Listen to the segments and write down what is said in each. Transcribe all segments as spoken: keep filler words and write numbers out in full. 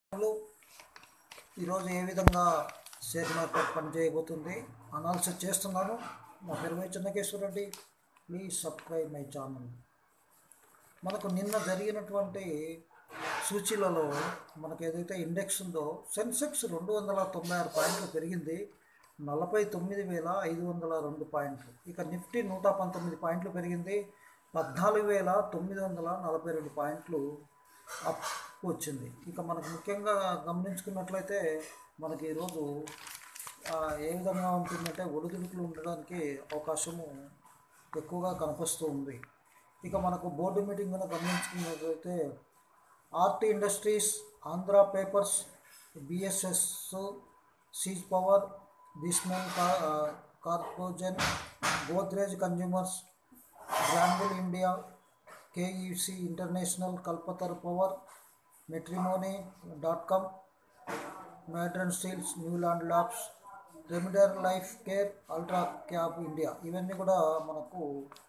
ఈరోజు ఏ విధంగా share market పనిచేయబోతుంది analysis చేస్తున్నాను. నా పేరు Y Chennakeshwara Reddy. Please subscribe my channel. మనకు నిన్న జరిగినటువంటి సూచీలలో మనకు ఏదైతే ఇండెక్స్ ఉందో సెన్సెక్స్ రెండు వందల తొంభై ఆరు పాయింట్లు పెరిగింది, నలభై తొమ్మిది వేల ఐదు వందల రెండు పాయింట్లు. ఇక నిఫ్టీ నూట పంతొమ్మిది పాయింట్లు పెరిగింది, పద్నాలుగు వేల తొమ్మిది వందల నలభై రెండు పాయింట్లు అప్ వచ్చింది. ఇక మనకు ముఖ్యంగా గమనించుకున్నట్లయితే మనకి ఈరోజు ఏ విధంగా ఉంటుందంటే ఒడిదుడుకులు ఉండడానికి అవకాశము ఎక్కువగా కనిపిస్తూ ఉంది. ఇక మనకు బోర్డు మీటింగ్ కనుక గమనించుకున్నట్లయితే Aarti industries, Andhra papers, BSS, సీజ్ పవర్, బిస్మెల్ కార్పోజన్, గోద్రేజ్ కన్జ్యూమర్స్, గ్రాంబుల్ India, KEC international, Kalpataru power, matrimony dot com, modern steels, Neuland labs, రెమిడర్ life care, ultra cab India, ఇవన్నీ కూడా మనకు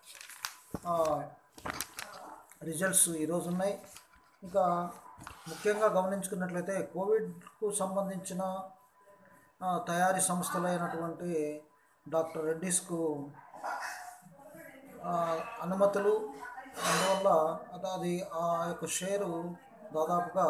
రిజల్ట్స్ ఈరోజు ఉన్నాయి. ఇంకా ముఖ్యంగా గమనించుకున్నట్లయితే కోవిడ్కు సంబంధించిన తయారీ సంస్థలైనటువంటి డాక్టర్ రెడ్డీస్కు అనుమతులు, అందువల్ల అది ఆ యొక్క షేరు దాదాపుగా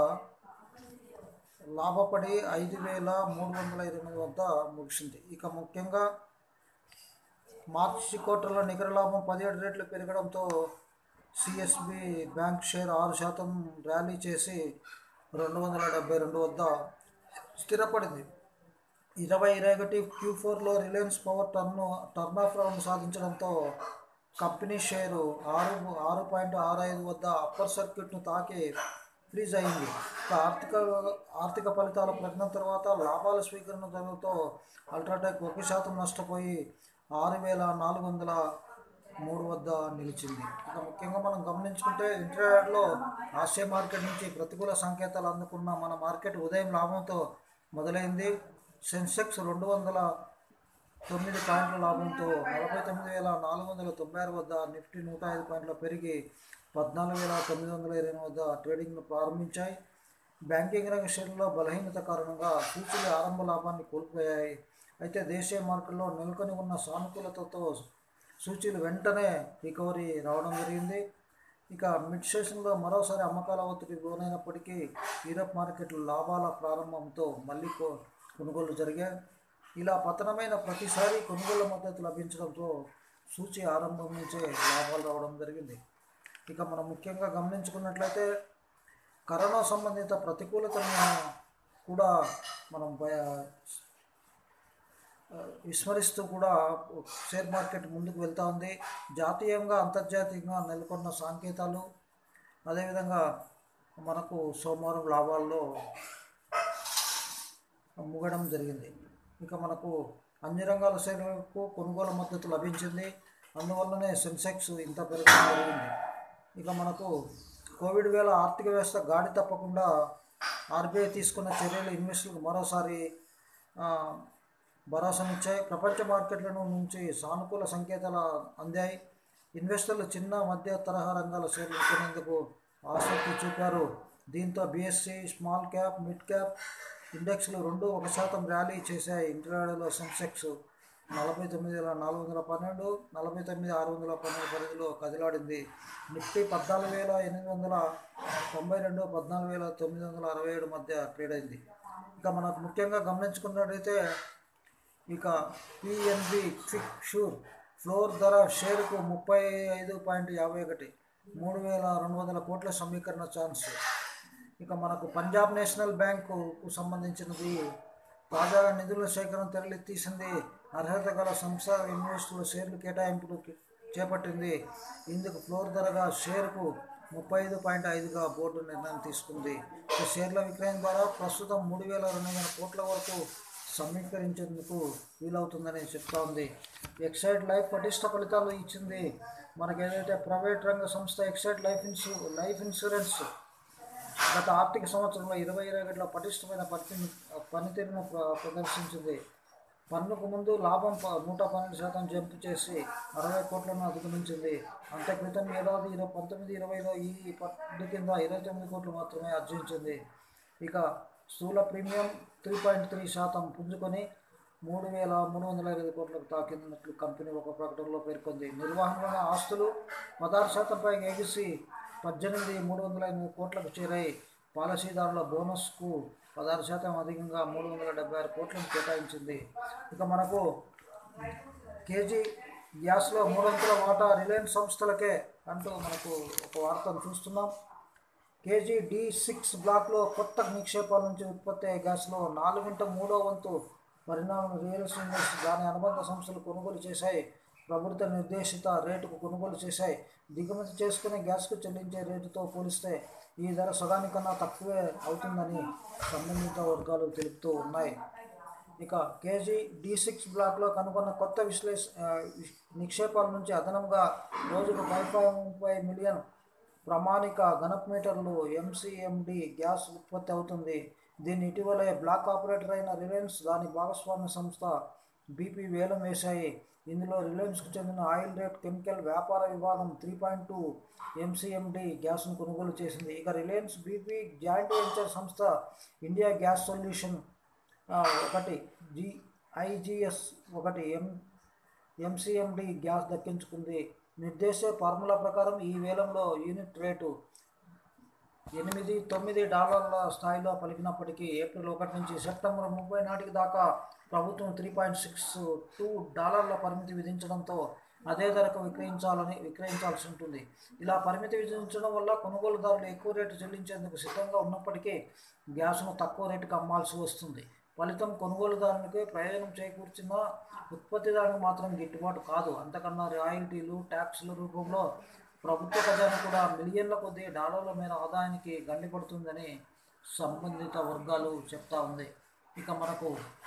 లాభపడి ఐదు వేల మూడు వందల ఇరవై వద్ద ముగిసింది. ఇక ముఖ్యంగా మార్చి క్వార్టర్లో నికర లాభం పదిహేడు రేట్లు పెరగడంతో సిఎస్బి బ్యాంక్ షేర్ ఆరు శాతం ర్యాలీ చేసి రెండు వందల డెబ్బై రెండు వద్ద స్థిరపడింది. ఇరవై ఇరవై ఒకటి క్యూ ఫోర్లో Reliance power turn turn of round సాధించడంతో కంపెనీ షేరు ఆరు ఆరు పాయింట్ ఆరు ఐదు వద్ద అప్పర్ సర్క్యూట్ను తాకి ఫ్రీజ్ అయింది. ఆర్థిక ఆర్థిక ఫలితాల ప్రకటన తర్వాత లాభాల స్వీకరణ ధరలతో అల్ట్రాటెక్ ఒక శాతం నష్టపోయి ఆరు వేల నాలుగు వందల మూడు వద్ద నిలిచింది. ఇక ముఖ్యంగా మనం గమనించుకుంటే ఇంటర్నెట్లో ఆసియా మార్కెట్ నుంచి ప్రతికూల సంకేతాలు అందుకున్న మన మార్కెట్ ఉదయం లాభంతో మొదలైంది. సెన్సెక్స్ రెండు వందల తొమ్మిది పాయింట్ల లాభంతో నలభై తొమ్మిది వేల నాలుగు వందల తొంభై ఆరు వద్ద, నిఫ్టీ నూట ఐదు పాయింట్ల పెరిగి పద్నాలుగు వేల తొమ్మిది వందల ఇరవై వద్ద ట్రేడింగ్ను ప్రారంభించాయి. బ్యాంకింగ్ రంగ షేర్లలో బలహీనత కారణంగా సూచీలు ఆరంభ లాభాన్ని కోల్పోయాయి. అయితే దేశీయ మార్కెట్లో నెలకొని ఉన్న సానుకూలతతో సూచీలు వెంటనే రికవరీ రావడం జరిగింది. ఇక మిడ్ సెషన్లో మరోసారి అమ్మకాల ఒత్తిడికి లోనైనప్పటికీ యూరప్ మార్కెట్లు లాభాల ప్రారంభంతో మళ్ళీ కొనుగోలు జరిగాయి. ఇలా పతనమైన ప్రతిసారి కొనుగోలు మద్దతు లభించడంతో సూచీ ఆరంభం నుంచే లాభాలు రావడం జరిగింది. ఇక మనం ముఖ్యంగా గమనించుకున్నట్లయితే కరోనా సంబంధిత ప్రతికూలతను కూడా మనం విస్మరిస్తూ కూడా షేర్ మార్కెట్ ముందుకు వెళ్తూ ఉంది. జాతీయంగా అంతర్జాతీయంగా నెలకొన్న సంకేతాలు, అదేవిధంగా మనకు సోమవారం లాభాల్లో ముగడం జరిగింది. ఇక మనకు అన్ని రంగాల షేర్లకు కొనుగోలు మద్దతు లభించింది, అందువల్లనే సెన్సెక్స్ ఇంత పెరగడం జరిగింది. ఇక మనకు కోవిడ్ వేళ ఆర్థిక వ్యవస్థ గాడి తప్పకుండా ఆర్బీఐ తీసుకున్న చర్యలు ఇన్వెస్టర్లకు మరోసారి భరోసానిచ్చాయి. ప్రపంచ మార్కెట్ల నుంచి సానుకూల సంకేతాలు అందాయి. ఇన్వెస్టర్లు చిన్న మధ్య తరహా రంగాల షేర్లు కొనేందుకు ఆసక్తి చూపారు. దీంతో BSE small cap, mid cap ఇండెక్స్లు రెండు ఒక శాతం ర్యాలీ చేశాయి. ఇంటర్నేట్లో సెన్సెక్స్ నలభై తొమ్మిది వేల నాలుగు వందల పన్నెండు, నలభై తొమ్మిది ఆరు వందల పన్నెండు పరిధిలో కదిలాడింది. నిఫ్టీ పద్నాలుగు వేల ఎనిమిది వందల తొంభై రెండు, పద్నాలుగు వేల తొమ్మిది వందల అరవై ఏడు మధ్య ట్రేడ్ అయింది. ఇక మనకు ముఖ్యంగా గమనించుకున్నట్టయితే ఇక పిఎన్బి క్విక్ షూర్ ఫ్లోర్ ధర షేరుకు ముప్పై ఐదు పాయింట్ యాభై ఒకటి, మూడు వేల రెండు వందల కోట్ల సమీకరణ ఛాన్స్. ఇక మనకు పంజాబ్ నేషనల్ బ్యాంకు సంబంధించినది తాజాగా నిధుల సేకరణ తెరలితీసింది. అర్హత గల సంస్థ ఇన్వెస్టర్ల షేర్లు కేటాయింపులు చేపట్టింది. ఇందుకు ఫ్లోర్ ధరగా షేరుకు ముప్పై ఐదు పాయింట్ ఐదుగా బోర్డు నిర్ణయం తీసుకుంది. ఈ షేర్ల విక్రయం ద్వారా ప్రస్తుతం మూడు వేల రెండు వందల కోట్ల వరకు సమీకరించేందుకు వీలవుతుందని చెప్తా ఉంది. ఎక్సైడ్ లైఫ్ పటిష్ట ఫలితాలు ఇచ్చింది. మనకు ఏదైతే ప్రైవేట్ రంగ సంస్థ ఎక్సైడ్ లైఫ్ ఇన్సూ లైఫ్ ఇన్సూరెన్స్ గత ఆర్థిక సంవత్సరంలో ఇరవై ఇరవై ఒకటిలో పటిష్టమైన పని పనితీరును ప్రదర్శించింది. పన్నుకు ముందు లాభం నూట పన్నెండు శాతం జంప్ చేసి అరవై కోట్లను అధిగమించింది. అంతే క్రితం ఏడాది ఇరవై పంతొమ్మిది ఇరవైలో ఈ పన్ను కింద ఇరవై తొమ్మిది కోట్లు మాత్రమే ఆర్జించింది. ఇక స్థూల ప్రీమియం త్రీ పాయింట్ త్రీ శాతం పుంజుకొని మూడు వేల మూడు వందల ఇరవై కోట్లకు తాకినట్లు కంపెనీ ఒక ప్రకటనలో పేర్కొంది. నిర్వహణలోని ఆస్తులు పదహారు శాతంపై ఎగిసి పద్దెనిమిది మూడు వందల ఎనిమిది కోట్లకు చేరాయి. పాలసీదారుల బోనస్కు పదహారు శాతం అధికంగా మూడు వందల డెబ్బై ఆరు కోట్లను కేటాయించింది. ఇక మనకు కేజీ గ్యాస్లో మూడొంతుల వాటా రిలయన్స్ సంస్థలకే అంటూ మనకు ఒక వార్తను చూస్తున్నాం. కేజీ డి సిక్స్ బ్లాక్లో కొత్త నిక్షేపాల నుంచి ఉత్పత్తి అయ్యే గ్యాస్లో నాలుగింట మూడో వంతు పరిణామం రియల్స్ ఇండస్ట్రీ దాని అనుబంధ సంస్థలు కొనుగోలు చేశాయి. ప్రభుత్వ నిర్దేశిత రేటుకు కొనుగోలు చేశాయి. దిగుమతి చేసుకునే గ్యాస్కు చెల్లించే రేటుతో పోలిస్తే ఈ ధర సగానికన్నా తక్కువే అవుతుందని సంబంధిత వర్గాలు తెలుపుతూ ఉన్నాయి. ఇక కేజీ డి సిక్స్ బ్లాక్లో కనుగొన్న కొత్త విశ్లేష నిక్షేపాల నుంచి అదనంగా రోజుకు ఫైవ్ పాయింట్ ఫైవ్ మిలియన్ ప్రామాణిక ఘనపు మీటర్లు ఎంసీఎండి గ్యాస్ ఉత్పత్తి అవుతుంది. దీన్ని ఇటీవలే బ్లాక్ ఆపరేటర్ అయిన రిలయన్స్ దాని భాగస్వామ్య సంస్థ బీపీ వేలం వేశాయి. ఇందులో రిలయన్స్కు చెందిన ఆయిల్ రేట్ కెమికల్ వ్యాపార విభాగం త్రీ పాయింట్ టూ ఎంసీఎండి గ్యాస్ను కొనుగోలు చేసింది. ఇక రిలయన్స్ బీపీ జాయింట్ వెంచర్ సంస్థ ఇండియా గ్యాస్ సొల్యూషన్ ఒకటి జి ఐజీఎస్ ఒకటి ఎం ఎంసీఎండి గ్యాస్ దక్కించుకుంది. నిర్దేశ ఫార్ములా ప్రకారం ఈ వేలంలో యూనిట్ రేటు ఎనిమిది తొమ్మిది డాలర్ల స్థాయిలో పలికినప్పటికీ ఏప్రిల్ ఒకటి నుంచి సెప్టెంబర్ ముప్పై నాటికి దాకా ప్రభుత్వం త్రీ పాయింట్ సిక్స్ టూ డాలర్ల పరిమితి విధించడంతో అదే ధరకు విక్రయించాలని విక్రయించాల్సి ఉంటుంది. ఇలా పరిమితి విధించడం వల్ల కొనుగోలుదారులు ఎక్కువ రేటు చెల్లించేందుకు సిద్ధంగా ఉన్నప్పటికీ గ్యాస్ను తక్కువ రేటుకు అమ్మాల్సి వస్తుంది. ఫలితం కొనుగోలుదారునికి ప్రయోజనం చేకూర్చిన ఉత్పత్తిదారునికి మాత్రం గిట్టుబాటు కాదు. అంతకన్నా రాయల్టీలు ట్యాక్సుల రూపంలో ప్రభుత్వ ఖజానా కూడా మిలియన్ల కొద్ది డాలర్ల మేర ఆదాయానికి గండిపడుతుందని సంబంధిత వర్గాలు చెప్తా ఉంది. ఇక మనకు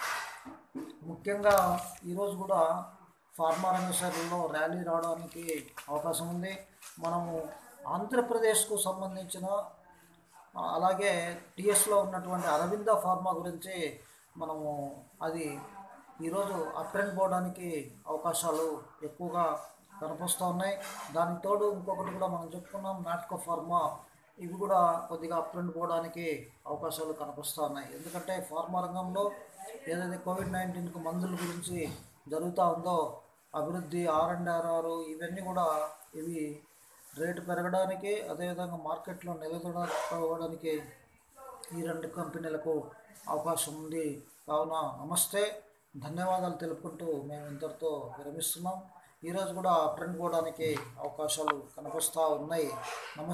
ముఖ్యంగా ఈరోజు కూడా ఫార్మా రంగ శాఖలో ర్యాలీ రావడానికి అవకాశం ఉంది. మనము ఆంధ్రప్రదేశ్కు సంబంధించిన అలాగే టీఎస్లో ఉన్నటువంటి అరవింద ఫార్మా గురించి మనము అది ఈరోజు అప్రెంట్ పోవడానికి అవకాశాలు ఎక్కువగా కనిపిస్తూ ఉన్నాయి. దానికి తోడు ఇంకొకటి కూడా మనం చెప్పుకున్నాం నాటకో ఫార్మా, ఇవి కూడా కొద్దిగా అప్రెంట్ పోవడానికి అవకాశాలు కనిపిస్తూ ఉన్నాయి. ఎందుకంటే ఫార్మా రంగంలో ఏదైతే కోవిడ్ నైన్టీన్కు మందుల గురించి జరుగుతూ ఉందో అభివృద్ధి ఆర్ అండ్ ఆర్ఆర్ ఇవన్నీ కూడా ఇవి రేటు పెరగడానికి అదేవిధంగా మార్కెట్లో నిలదొడడానికి ఈ రెండు కంపెనీలకు అవకాశం ఉంది. కావున నమస్తే, ధన్యవాదాలు తెలుపుకుంటూ మేము ఇంతటితో విరమిస్తున్నాం. ఈరోజు కూడా అప్రెంట్ పోవడానికి అవకాశాలు కనిపిస్తూ ఉన్నాయి. నమస్తే.